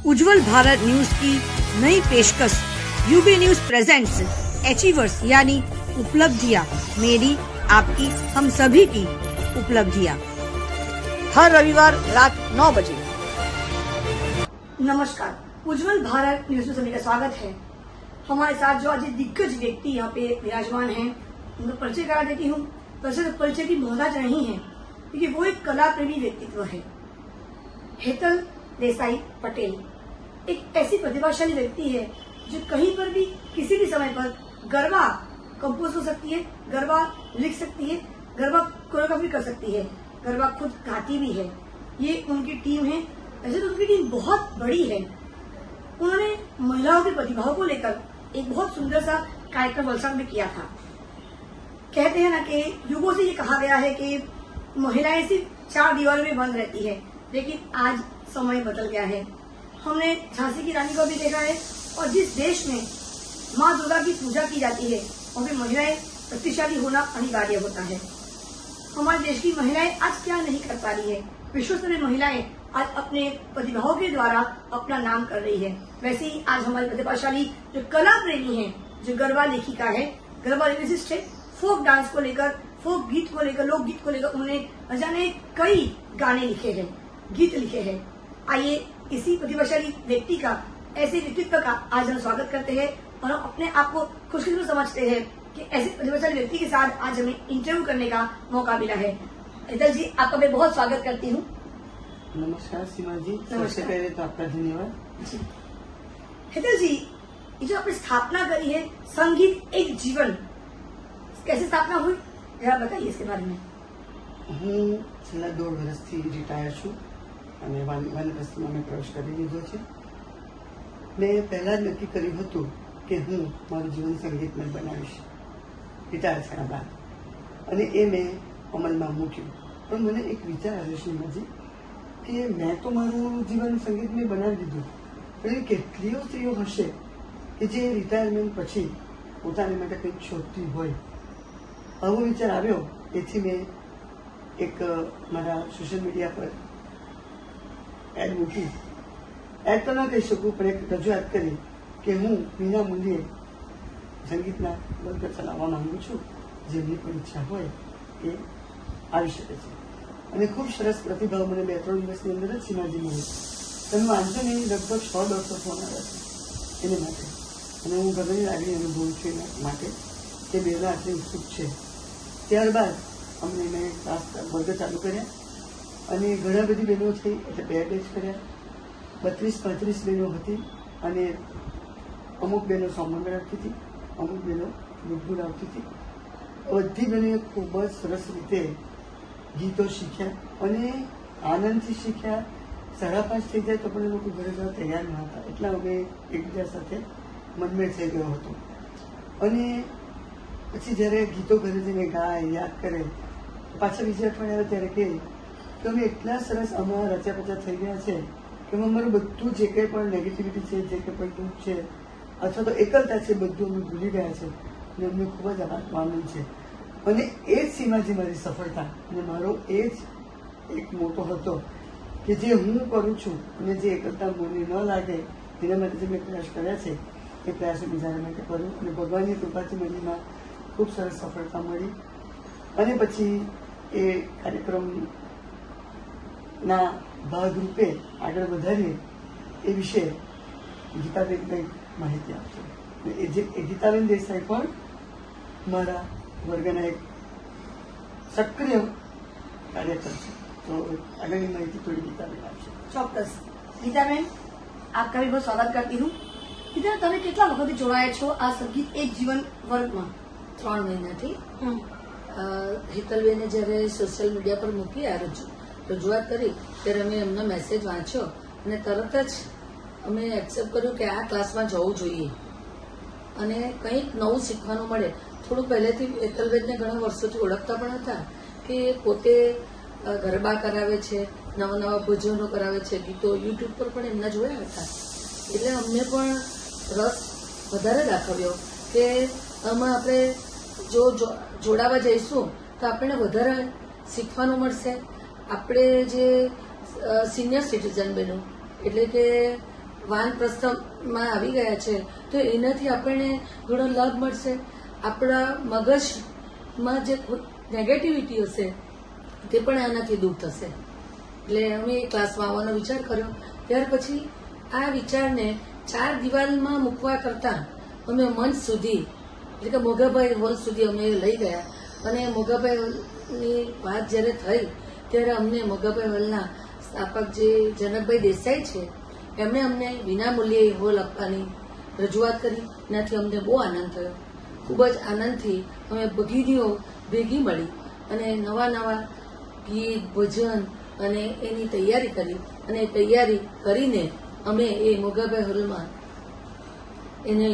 उज्जवल Bharat news की नई पेशकश यूबी न्यूज प्रेजेंट्स अचीवर्स यानी उपलब्धियां, मेरी आपकी हम सभी की उपलब्धियां, हर रविवार रात 9 बजे। नमस्कार, उज्जवल भारत न्यूज में सभी का स्वागत है। हमारे साथ जो आज दिग्गज व्यक्ति यहाँ पे विराजमान हैं, उनका परिचय करा देती हूँ। वैसे परिचय की मोहताज नहीं है, क्योंकि वो एक कला प्रेमी व्यक्तित्व है। हेतल देसाई पटेल एक ऐसी प्रतिभाशाली व्यक्ति है जो कहीं पर भी किसी भी समय पर गरबा कंपोज कर सकती है, गरबा लिख सकती है, गरबा कोरियोग्राफी कर सकती है, गरबा खुद गाती भी है। ये उनकी टीम है। वैसे तो उनकी टीम बहुत बड़ी है। उन्होंने महिलाओं की प्रतिभाओं को लेकर एक बहुत सुंदर सा कार्यक्रम वलसाड़ में किया था। कहते हैं ना कि युगों से ये कहा गया है कि महिलाएं सिर्फ 4 दीवारों में बंद रहती है, लेकिन आज समय बदल गया है। हमने झांसी की रानी को भी देखा है, और जिस देश में माँ दुर्गा की पूजा की जाती है वहाँ पे महिलाएं शक्तिशाली होना अनिवार्य होता है। हमारे देश की महिलाएं आज क्या नहीं कर पा रही है। विश्व स्तरीय महिलाएं आज अपने प्रतिभाओं के द्वारा अपना नाम कर रही है। वैसे ही आज हमारी प्रतिभाशाली जो कला प्रेमी है, जो गरबा लेखिका है, गरबा लिरिसिस्ट है, फोक डांस को लेकर, फोक गीत को लेकर, लोक गीत को लेकर उन्होंने न जाने कई गाने लिखे हैं, गीत लिखे हैं। आइए इसी प्रतिभाशाली व्यक्ति का, ऐसे व्यक्तित्व का आज हम स्वागत करते हैं, और हम अपने आप को खुशकिस्मत समझते हैं कि ऐसे प्रतिभाशाली व्यक्ति के साथ आज हमें इंटरव्यू करने का मौका मिला है। हेतल जी, आपका मैं बहुत स्वागत करती हूँ। नमस्कार सीमा जी, सबसे पहले तो आपका धन्यवाद जी। हेतल जी, ये जो आपने स्थापना करी है संगीत एक जीवन, कैसे स्थापना हुई, जरा बताइए इसके बारे में। હું છેલ્લા 1.5 વર્ષથી રિટાયર છું અને વાનપ્રસ્થમાં મેં પ્રવેશ કરી લીધો છે। મેં પહેલા જ નક્કી કર્યું હતું કે હું મારું જીવન સંગીતમય બનાવીશ રિટાયર થયા બાદ, અને એ મેં અમલમાં મૂક્યું। પણ મને એક વિચાર આવ્યો સીમાજી કે મેં તો મારું જીવન સંગીતમય બનાવી દીધું, પણ એ કેટલીઓ સ્ત્રીઓ હશે કે જે રિટાયરમેન્ટ પછી પોતાની માટે કંઈક શોધતી હોય। આવો વિચાર આવ્યો, એથી મેં એક મારા સોશિયલ મીડિયા પર એડ મૂકી, એડ તો ના કહી શકું પણ એક રજૂઆત કરી કે હું વિના મૂલ્યે સંગીતના વર્ગ ચલાવવા માંગુ છું, જેમની પણ ઈચ્છા હોય એ આવી શકે છે। અને ખૂબ સરસ પ્રતિભાવ મને 2-3 દિવસની અંદર જ સીમાજી મળ્યો। તમે વાંચો નહીં, લગભગ 100-150 ફોન આવ્યા છે એને માટે, અને હું ગર્વની લાગણી અનુભવું છું એના માટે કે બેના આટલી ઉત્સુક છે। ત્યારબાદ અમને મેં ક્લાસ વર્ગ ચાલુ કર્યા, અને ઘણા બધી બહેનો થઈ એટલે 2 બેચ કર્યા। 32-35 બહેનો હતી, અને અમુક બહેનો સોમંગળ આવતી હતી, અમુક બહેનો ગુડગુડ આવતી હતી। બધી બહેનોએ ખૂબ જ સરસ રીતે ગીતો શીખ્યા, અને આનંદથી શીખ્યા। 5:30 થઈ જાય તો પણ એ લોકો ઘરે જવા તૈયાર ન હતા, એટલા અમે એકબીજા સાથે મનમેળ થઈ ગયો હતો। અને પછી જ્યારે ગીતો ઘરે જઈને ગાય, યાદ કરે, પાછા બીજા અઠવાડિયે આવે ત્યારે કે અમે એટલા સરસ અમારા રચ્યા-પચ્યા થઈ ગયા છે કે અમારું બધું જે કંઈ પણ નેગેટિવિટી છે, જે કંઈ પણ દુઃખ છે અથવા તો એકલતા છે, બધું અમે ભૂલી ગયા છે, અને અમને ખૂબ જ આનંદ છે। અને એ જ સીમાજી મારી સફળતા, અને મારો એ જ એક મોટો હતો કે જે હું કરું છું અને જે એકલતા મને ન લાગે એના માટે જે મેં પ્રયાસ કર્યા છે એ પ્રયાસો બીજાના માટે કરું, અને ભગવાનની કૃપાથી મને ખૂબ સરસ સફળતા મળી। અને પછી એ કાર્યક્રમના ભાગરૂપે આગળ વધારીએ એ વિશે ગીતાબેન કંઈક માહિતી આપશે। એ ગીતાબેન દેસાઈ પણ મારા વર્ગના એક સક્રિય કાર્યકર છે, તો આગળની માહિતી થોડી ગીતાબેન આપશે। ચોક્કસ ગીતાબેન, આપકા भी बहुत स्वागत करती हूँ। गीता, તમે કેટલા વખતથી જોડાયા છો આ સંગીત એક જીવન વર્ગમાં? 3 મહિનાથી। હેતલબેને જયારે સોશિયલ મીડિયા પર મૂકી આ રજૂઆત કરી ત્યારે અમે એમનો મેસેજ વાંચ્યો, અને તરત જ અમે એક્સેપ્ટ કર્યું કે આ ક્લાસમાં જવું જોઈએ અને કંઈક નવું શીખવાનું મળે। થોડું પહેલેથી હેતલબેનને ઘણા વર્ષોથી ઓળખતા પણ હતા કે પોતે ગરબા કરાવે છે, નવા નવા ભજનો કરાવે છે, ગીતો યુટ્યુબ પર પણ એમના જોયા હતા, એટલે અમને પણ રસ વધારે દાખવ્યો કે આમાં આપણે જો જોડાવા જઈશું તો આપણને વધારે શીખવાનું મળશે। આપણે જે સિનિયર સિટીઝન બન્યું એટલે કે વાનપ્રસ્થમાં આવી ગયા છે તો એનાથી આપણને ઘણો લાભ મળશે. આપણા મગજમાં જે નેગેટિવિટી હશે તે પણ આનાથી દૂર થશે. એટલે અમે એ ક્લાસમાં આવવાનો વિચાર કર્યો. ત્યાર પછી આ વિચારને 4 દિવાલમાં મૂકવા કરતા અમે મંચ સુધી એટલે કે મોગાભાઈ હોલ સુધી અમે લઈ ગયા. અને મોગાભાઈ હોલની વાત જ્યારે થઈ ત્યારે અમને મોગાભાઈ હોલના સ્થાપક જે જનકભાઈ દેસાઈ છે એમણે અમને વિનામૂલ્યે હોલ આપવાની રજૂઆત કરી. એનાથી અમને બહુ આનંદ થયો. ખૂબ જ આનંદથી અમે ભગીનીઓ ભેગી મળી અને નવા ગીત ભજન અને એની તૈયારી કરી. અને તૈયારી કરીને અમે એ મોગાભાઈ હોલમાં એને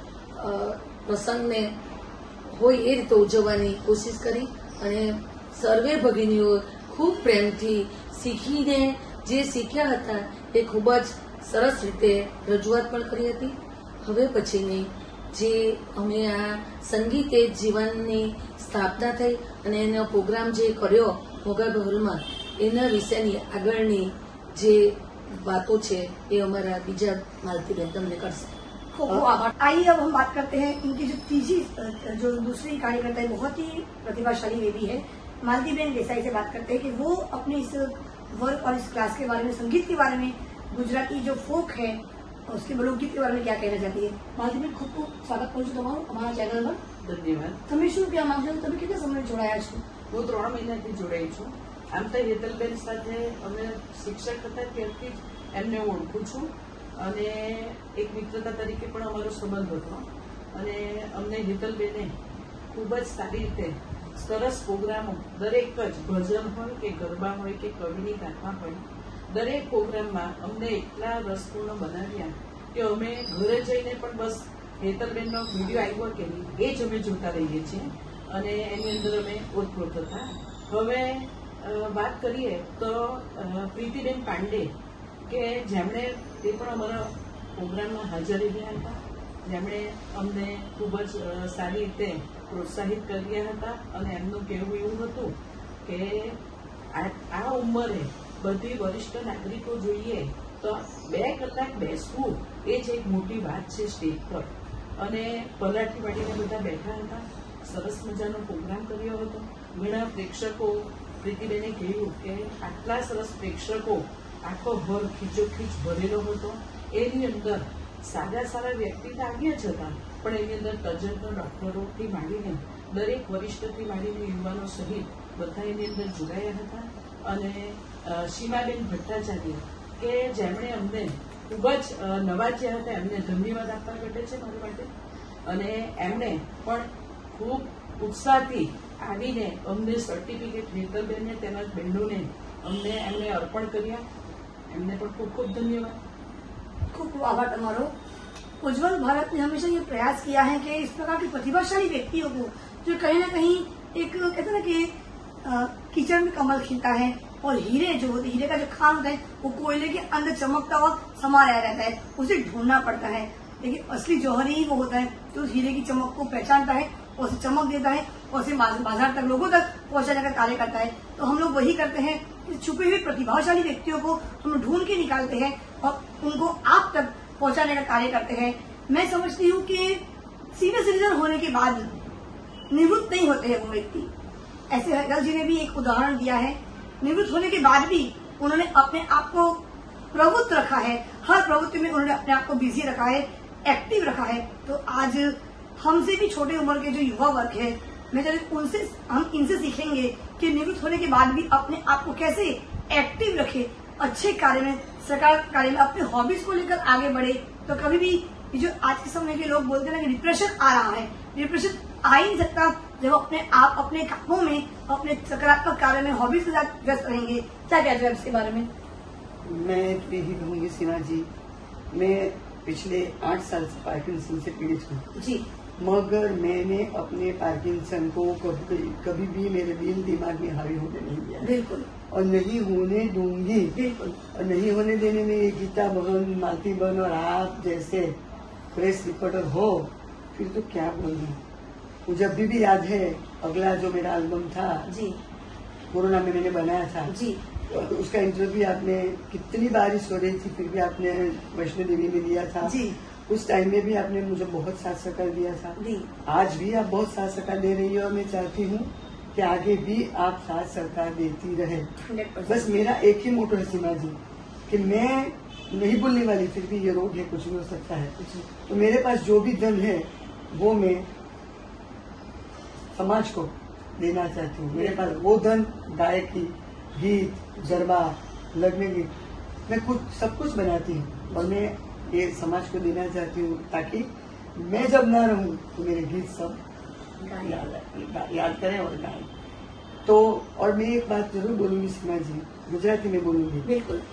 પ્રસંગને હોય એ રીતે ઉજવવાની કોશિશ કરી. અને સર્વે ભગીનીઓ ખૂબ પ્રેમથી શીખીને જે શીખ્યા હતા એ ખૂબ જ સરસ રીતે રજૂઆત પણ કરી હતી. હવે પછીની જે અમે આ સંગીત એ જીવનની સ્થાપના થઈ અને એનો પ્રોગ્રામ જે કર્યો મોગાભાઈ હોલમાં એના વિશેની આગળની જે बातों છે ये हमारा बीजा मालती बेन તમને કરશે. खूब आभार. आइए अब हम बात करते हैं इनकी जो तीसरी जो दूसरी कार्यकर्ता है बहुत ही प्रतिभाशाली वे भी है मालती बेन देसाई से बात करते हैं कि वो अपने इस वर्क और इस क्लास के बारे में संगीत के बारे में गुजराती जो फोक है उसके लोकगीत के बारे में क्या कहना चाहती है. मालती बेन खूब खूब स्वागत करूँ છું તમારું અમારા ચેનલમાં. ધન્યવાદ. તમે શું કહેવા માંગો છો? તમે કેટલા સમય જોડાયા છો? હું 3 મહિનાથી જોડાઈ છું. આમ તો હેતલબેન સાથે અમે શિક્ષક હતા ત્યારથી જ એમને ઓળખું છું અને એક મિત્રતા તરીકે પણ અમારો સંબંધ હતો. અને અમને હેતલબેને ખૂબ જ સારી રીતે સરસ પ્રોગ્રામો દરેક જ ભજન હોય કે ગરબા હોય કે કવિની ગાથા હોય દરેક પ્રોગ્રામમાં અમને એટલા રસપૂર્ણ બનાવ્યા કે અમે ઘરે જઈને પણ બસ હેતલબેનનો વિડીયો આવ્યો કે નહીં એ જ અમે જોતા રહીએ છીએ અને એની અંદર અમે ઓતપ્રોત હતા. હવે વાત કરીએ તો પ્રીતિબેન પાંડે કે જેમણે તે પણ અમારા પ્રોગ્રામમાં હાજર રહ્યા હતા, જેમણે અમને ખૂબ જ સારી રીતે પ્રોત્સાહિત કર્યા હતા. અને એમનું કહેવું એવું હતું કે આ ઉંમરે બધી વરિષ્ઠ નાગરિકો જોઈએ તો 2 કલાક બેસવું એ જ એક મોટી વાત છે સ્ટેજ પર. અને પલાઠી વાળીને બધા બેઠા હતા. સરસ મજાનો પ્રોગ્રામ કર્યો હતો. ઘણા પ્રેક્ષકો પ્રીતિબેને કહ્યું કે આટલા સરસ પ્રેક્ષકો આખો હોલ ખીચોખીચ ભરેલો હતો. એની અંદર સારા વ્યક્તિ તો આવ્યા જ હતા પણ એની અંદર તજજ્ઞ ડોક્ટરોથી માંડીને દરેક વરિષ્ઠથી માંડીને યુવાનો સહિત બધા એની અંદર જોડાયા હતા. અને સીમાબેન ભટ્ટાચાર્ય કે જેમણે અમને ખૂબ જ નવાજ્યા હતા એમને ધન્યવાદ આપવા ઘટે છે મારી માટે. અને એમણે પણ ખૂબ ઉત્સાહથી આવીને અમને સર્ટિફિકેટ હેતલબેનને તેમજ બહેનોને અમને એમને અર્પણ કર્યા. એમને પણ ખૂબ ખૂબ ધન્यवाद. खूब खूब आभार तुम्हारो. उज्जवल भारत ने हमेशा ये प्रयास किया है कि इस प्रकार के प्रतिभाशाली व्यक्तियों को जो कहीं ना कहीं एक कहते हैं ना कि कीचड़ में कमल खिलता है और हीरे जो होते हीरे का जो खान होता है वो कोयले के अंदर चमकता हुआ समा रहता है, उसे ढूंढना पड़ता है. लेकिन असली जौहर ही वो होता है जो उस हीरे की चमक को पहचानता है और उसे चमक देता है और उसे बाजार तक लोगों तक पहुंचाने का कार्य करता है. तो हम लोग वही करते हैं कि छुपे हुए प्रतिभाशाली व्यक्तियों को हम ढूंढ के निकालते हैं और उनको आप तक पहुंचाने का कार्य करते हैं. मैं समझती हूँ कि सीनियर सिटीजन होने के बाद निवृत्त नहीं होते हैं वो व्यक्ति. ऐसे हरगल जी ने भी एक उदाहरण दिया है. निवृत्त होने के बाद भी उन्होंने अपने आप को प्रवृत्त रखा है. हर प्रवृत्ति में उन्होंने अपने आप को बिजी रखा है, एक्टिव रखा है. तो आज हमसे भी छोटे उम्र के जो युवा वर्ग है मैं चाहती हम इनसे सीखेंगे कि निवृत्त होने के बाद भी अपने आप को कैसे एक्टिव रखे, अच्छे कार्य में सरकार कार्य में अपने हॉबीज को लेकर आगे बढ़े. तो कभी भी ये जो आज के समय के लोग बोलते हैं ना कि डिप्रेशन आ रहा है, डिप्रेशन आ ही नहीं सकता जब अपने आप अपने कामों में अपने सकारात्मक कार्य में हॉबीज के साथ व्यस्त रहेंगे. क्या कहते हैं इसके बारे में? मैं यही कहूँगी सीमा जी, मैं पिछले 8 साल से पार्किंसन से पीड़ित हूँ जी. मगर मैंने अपने पार्किंसन को कभी भी मेरे दिमाग में हावी होने नहीं दिया. बिल्कुल. और नहीं होने दूंगी. बिल्कुल. और नहीं होने देने में गीता बहन, मालती बहन और आप जैसे प्रेस रिपोर्टर हो फिर तो क्या बोलूं. मुझे अभी भी याद है अगला जो मेरा एल्बम था जी कोरोना में मैंने बनाया था जी उसका इंटरव्यू आपने कितनी बारिश हो रही थी फिर भी आपने वैष्णो देवी में लिया था जी। उस टाइम में भी आपने मुझे बहुत साथ सहकार दिया था। जी। आज भी आप बहुत साथ सहकार दे रही हो और मैं चाहती हूँ कि आगे भी आप साथ सहकार देती रहे। 100%। बस मेरा एक ही मोटो है सीमा जी कि मैं नहीं बोलने वाली, फिर भी ये रोग है, कुछ भी हो सकता है। तो मेरे पास जो भी धन है वो मैं समाज को देना चाहती हूँ। मेरे पास वो धन गायकी, गीत, गरबा, लग्न गीत, मैं खुद सब कुछ बनाती हूँ और मैं ये समाज को देना चाहती हूँ ताकि मैं जब ना रहूं तो मेरे गीत सब याद करें और गाएं। तो और मैं एक बात जरूर बोलूंगी सीमा जी, गुजराती में बोलूंगी। बिल्कुल।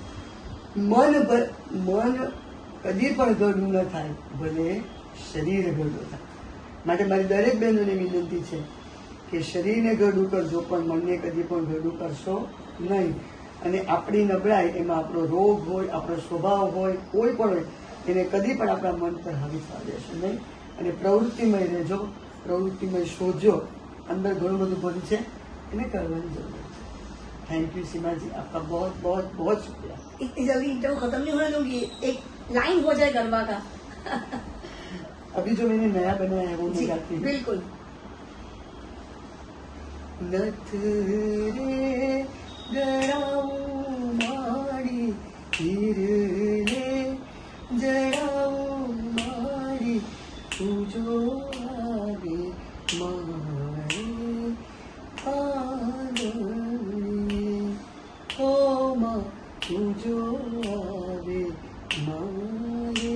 મન કદી પણ ગળું ન થાય, ભલે શરીર ગળું થાય. માટે મારી દરેક બહેનોને વિનંતી છે કે શરીરને ગળું કરજો પણ મનને કદી પણ ગળું કરશો નહીં. અને આપણી નબળાઈ એમાં આપણો રોગ હોય, આપણો સ્વભાવ હોય, કોઈ પણ હોય, એને કદી પણ આપણા મન પર હાવી થવા દેશો નહીં. અને પ્રવૃત્તિમય રહેજો, પ્રવૃત્તિમય શોધજો. અંદર ઘણું બધું ભર્યું છે, એને કરવાની જરૂર છે. थैंक यू सीमा जी, आपका बहुत बहुत बहुत शुक्रिया. इतनी जल्दी इंटरव्यू खत्म नहीं होने दूंगी, एक लाइन हो जाए गरबा का. अभी जो मैंने नया बनाया है वो मैं गाती हूँ. बिल्कुल. नथ रे गड़ाऊं मारी हीरने जड़ाऊं मारी तुझो आवे मारे तुझो आवे मारे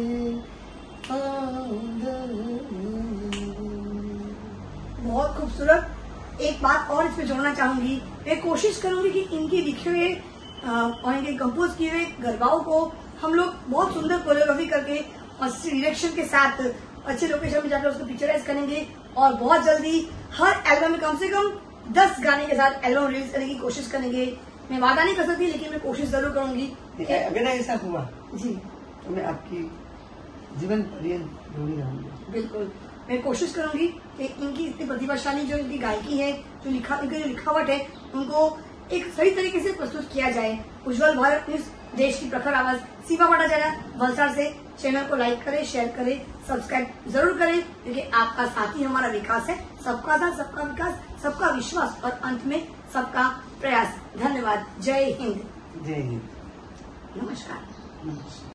बहुत खूबसूरत. एक बात और इसमें जोड़ना चाहूंगी, मैं कोशिश करूंगी कि इनके लिखे हुए और इनके कंपोज किए हुए गरबाओं को हम लोग बहुत सुंदर कोरियोग्राफी करके और डायरेक्शन के साथ अच्छे लोकेशन में जाकर उसको पिक्चराइज करेंगे और बहुत जल्दी हर एल्बम में कम से कम 10 गाने के साथ एल्बम रिलीज करने की कोशिश करेंगे. मैं वादा नहीं कर सकती लेकिन मैं कोशिश जरूर करूंगी. अगर ऐसा हुआ जी तो मैं आपकी जीवन पर्यंत जोड़ी रहूंगी. बिल्कुल, मैं कोशिश करूंगी कि इनकी इतनी प्रतिभाशाली जो इनकी गायकी है, जो इनकी जो लिखावट है, उनको एक सही तरीके से प्रस्तुत किया जाए. उज्जवल भारत न्यूज, देश की प्रखर आवाज, सीमा भट्टाचार्य वलसाड़ से. चैनल को लाइक करें, शेयर करें, सब्सक्राइब जरूर करें क्योंकि आपका साथ ही हमारा विकास है. सबका साथ, सबका विकास, सबका विश्वास और अंत में सबका प्रयास. धन्यवाद. जय हिंद. जय हिंद. नमस्कार. नमस्कार.